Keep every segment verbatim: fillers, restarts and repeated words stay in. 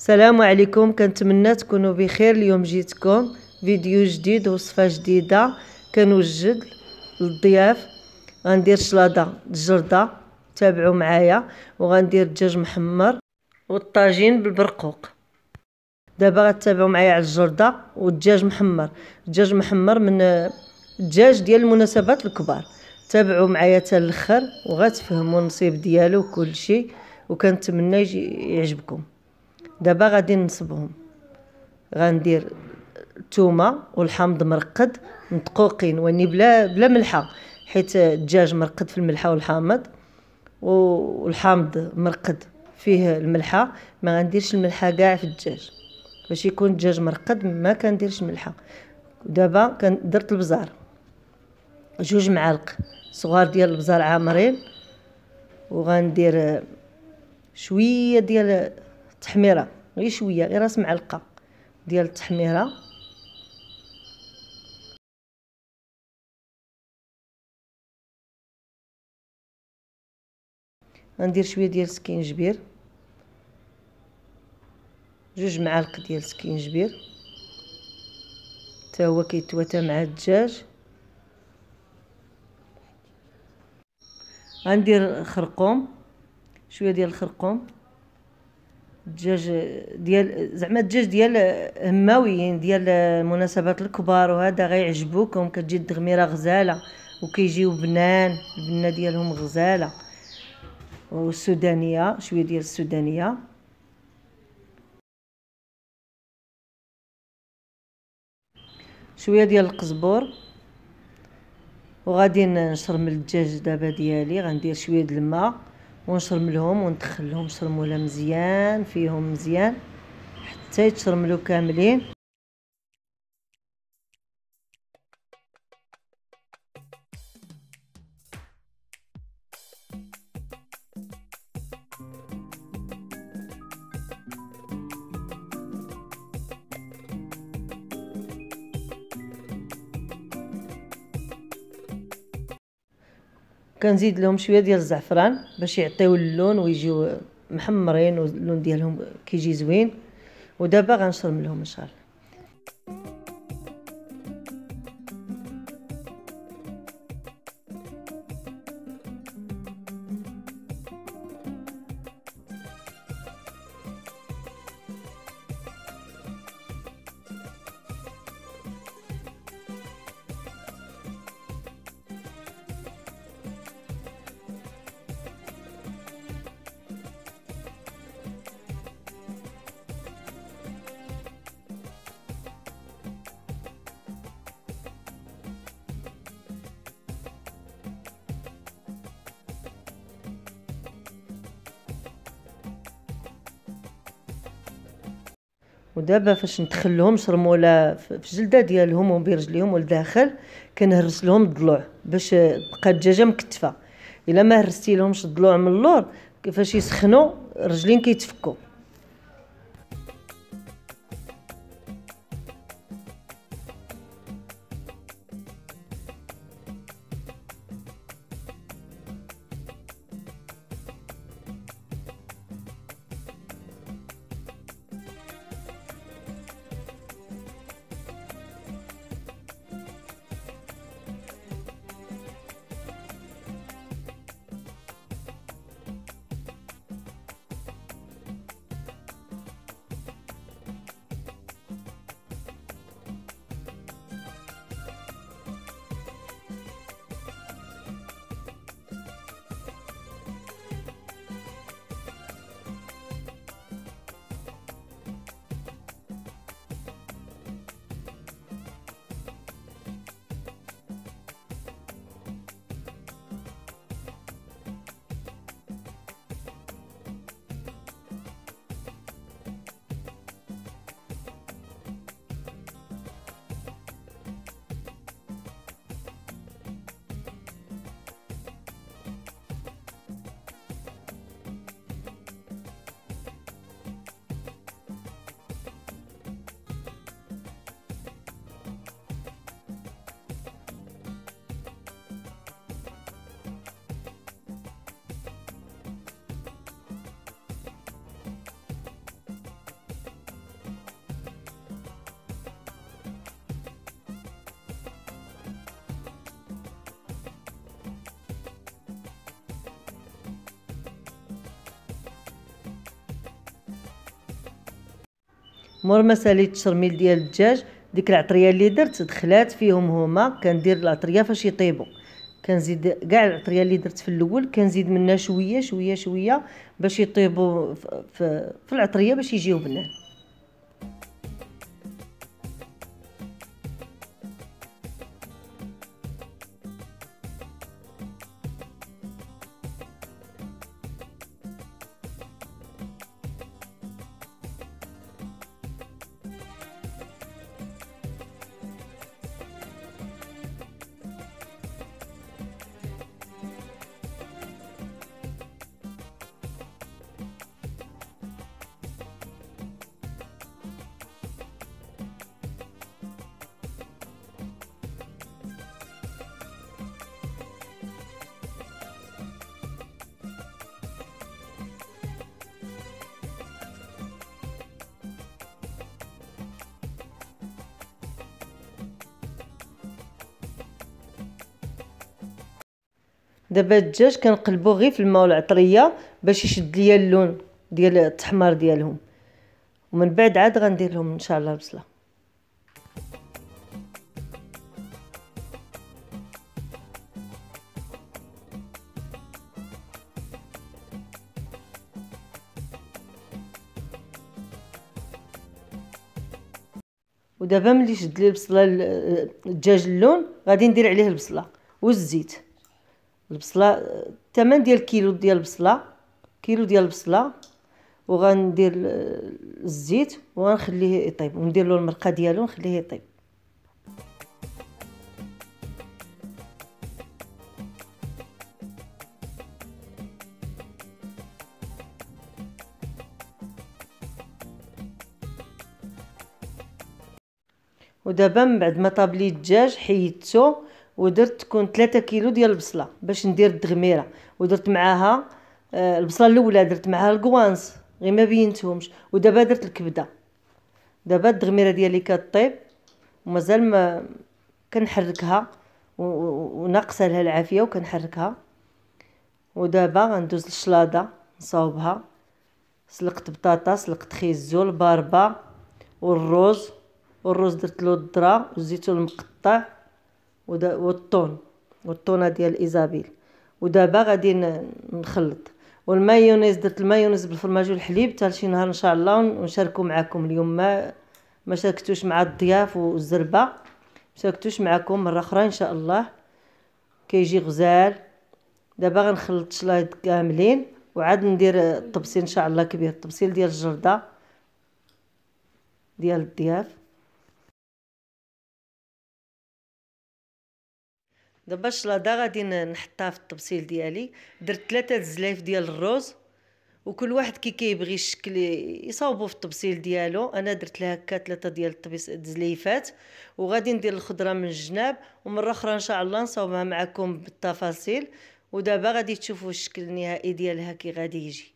السلام عليكم، كنتمنى تكونوا بخير. اليوم جيتكم فيديو جديد وصفه جديده كنوجد للضياف. غندير شلاضه الجرده، تابعوا معايا. وغندير الدجاج محمر والطاجين بالبرقوق. دابا غتابعوا معايا على الجرده والدجاج محمر. الدجاج محمر من الدجاج ديال المناسبات الكبار. تابعوا معايا حتى الاخر وغتفهموا النصيب ديالو وكل شيء، وكنتمنى يجي يعجبكم. دابا غادي نصبهم. غندير الثومه والحامض مرقد مدقوقين وني بلا بلا ملحه، حيت الدجاج مرقد في الملحه والحامض، والحامض مرقد فيه الملحه. ما غنديرش الملحه كاع في الدجاج، باش يكون الدجاج مرقد ما كنديرش الملحه. دابا درت البزار، جوج معالق صغار ديال البزار عامرين، وغندير شويه ديال التحميره، غير شويه، غير راس معلقه ديال التحميره. غندير شويه ديال سكينجبير، جوج معالق ديال سكينجبير حتى هو كيتواتى مع الدجاج. غندير خرقوم، شويه ديال الخرقوم. الدجاج ديال زعما الدجاج ديال هماويين ديال المناسبات الكبار، وهذا غيعجبوكم. كتجي الدغميره غزاله وكيجيو بنان، البنه ديالهم غزاله. والسودانيه، شويه ديال السودانيه. شويه ديال القزبور. وغادي نشرمل الدجاج دابا ديالي. غندير شويه د الماء ونشرملهم وندخلهم شرموله مزيان فيهم مزيان حتى يتشرملوا كاملين. كنزيد لهم شويه ديال الزعفران باش يعطيو اللون ويجيو محمرين واللون ديالهم كيجي زوين. ودابا غنشرملهم ان شاء الله. ودابا فاش ندخلهم شرموله في الجلده ديالهم وبرجليهم والداخل، كنهرس لهم الضلوع باش تبقى الدجاجه مكتفه. الا ما هرستي لهمش الضلوع من اللور، فاش يسخنوا الرجلين كيتفكوا. مور ما ساليت التشرميل ديال الدجاج، ديك العطريه اللي درت دخلات فيهم هما. كندير العطريه فاش يطيبوا، كنزيد كاع العطريه اللي درت في الاول كنزيد منها شويه شويه شويه باش يطيبوا في, في العطريه باش يجيو بنان. دابا الدجاج كنقلبوه غير في الماء والعطريه باش يشد ليا اللون ديال التحمار ديالهم، ومن بعد عاد غندير لهم ان شاء الله البصله. ودابا ملي شد لي البصله الدجاج اللون غادي ندير عليه البصله والزيت. البصله الثمن ديال كيلو ديال البصله، كيلو ديال البصله، وغندير الزيت وغنخليه يطيب وندير له المرقه ديالو ونخليه يطيب. ودابا من بعد ما طاب لي الدجاج حيدته ودرت تكون ثلاثة كيلو ديال البصله باش ندير الدغميره، ودرت معاها آه البصله الاولى درت معاها الكوانس غير ما بينتهمش، ودابا درت الكبده. دابا الدغميره ديالي كطيب ومازال ما كنحركها وناقصه لها العافيه وكنحركها. ودابا غندوز للشلاضه نصاوبها. سلقت بطاطا، سلقت خيزو، الباربه والروز، والروز درت له الذره والزيتون المقطع والطون والطونه ديال ايزابيل. ودابا غادي نخلط. والمايونيز درت المايونيز بالفرماج والحليب حتى شي نهار ان شاء الله ونشاركو معكم. اليوم ما ما شاركتوش مع الضياف والزربه، شاركتوش معكم مره اخرى ان شاء الله، كيجي غزال. دابا غنخلط الشلايض كاملين وعاد ندير الطبسيل ان شاء الله كبير، الطبسيل ديال الجرده ديال الضياف. دابا الشلاضه غادي نحطها في الطبسيل ديالي. درت ثلاثه زلايف ديال الروز، وكل واحد كي كيبغي الشكل يصاوبو في الطبسيل ديالو. انا درت لها هكا ثلاثه ديال الزليفات، وغادي ندير الخضره من الجناب ومره اخرى ان شاء الله نصاوبها معكم بالتفاصيل. ودابا غادي تشوفوا الشكل النهائي ديالها كي غادي يجي.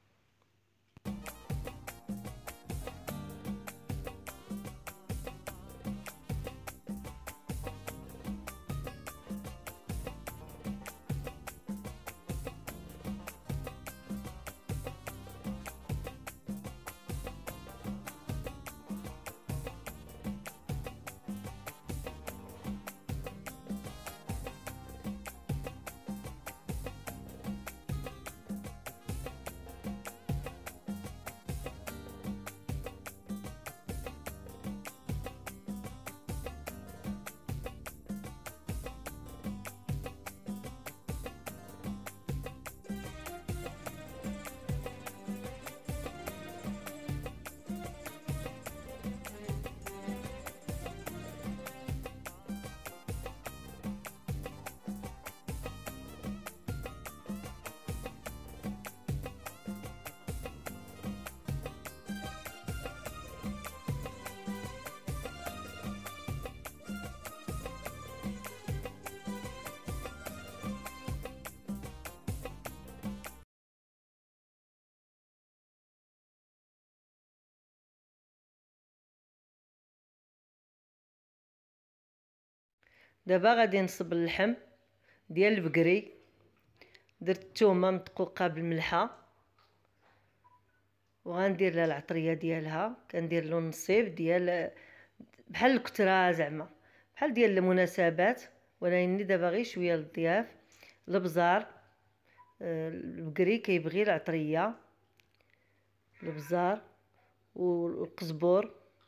دابا غادي نصب اللحم ديال البقري. درت الثومه مدقوقه بالملحه وغندير لها العطريه ديالها. كندير له نصيب ديال بحال الكتره زعما بحال ديال المناسبات، ولكن دابا غير شويه للضياف. البزار، البقري كيبغي العطريه، البزار والقزبور،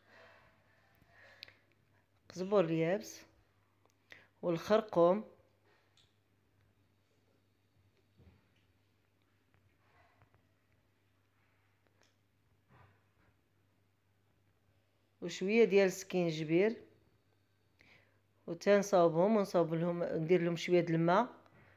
قزبور اليابس والخرقوم وشويه ديال السكينجبير، وتنصاوبهم ونصاوب لهم ندير لهم شويه د الماء.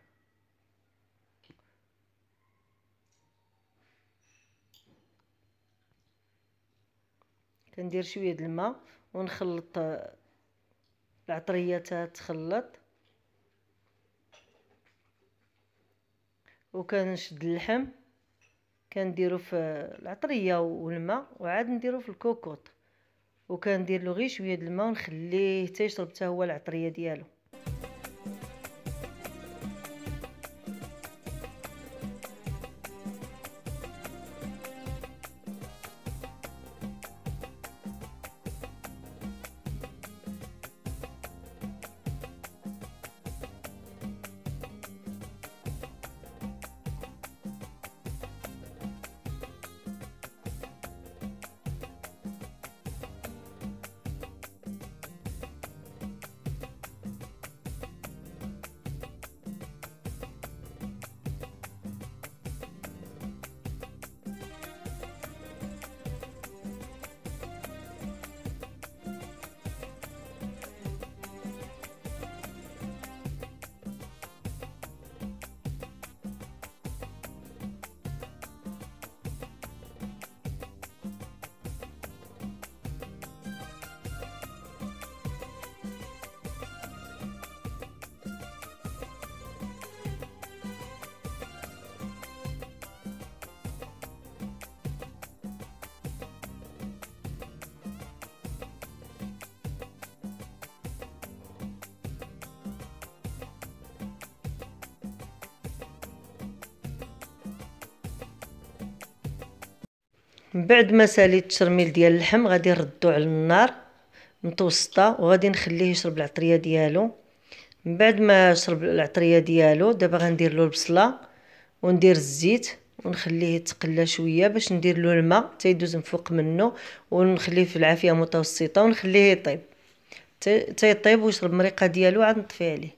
كندير شويه د الماء ونخلط العطريه تتخلط، وكنشد اللحم كنديرو في العطريه والماء، وعاد نديرو في الكوكوط، وكندير له غير شويه د الماء ونخليه حتى يشرب حتى هو العطريه ديالو. من بعد ما ساليت التشرميل ديال اللحم غادي نردو على النار متوسطه، وغادي نخليه يشرب العطريه ديالو. من بعد ما شرب العطريه ديالو دابا غندير له البصله وندير الزيت ونخليه يتقلى شويه باش ندير له الماء حتى يدوز من فوق منه، ونخليه في العافيه متوسطه ونخليه يطيب حتى يطيب ويشرب المريقه ديالو، عاد نطفي عليه.